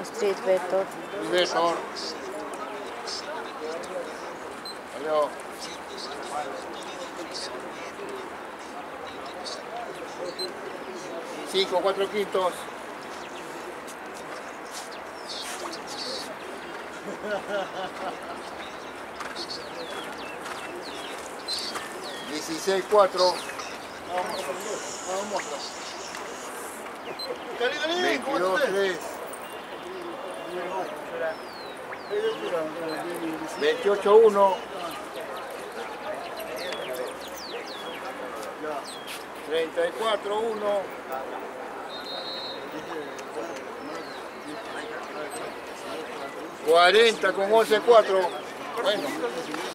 Street Vector. Vector. Adiós. Cinco, 4 quintos. Dieciséis, 4. Vamos. 22, 3. 28, 1. 34, 1. 40 con 11, 4. Bueno.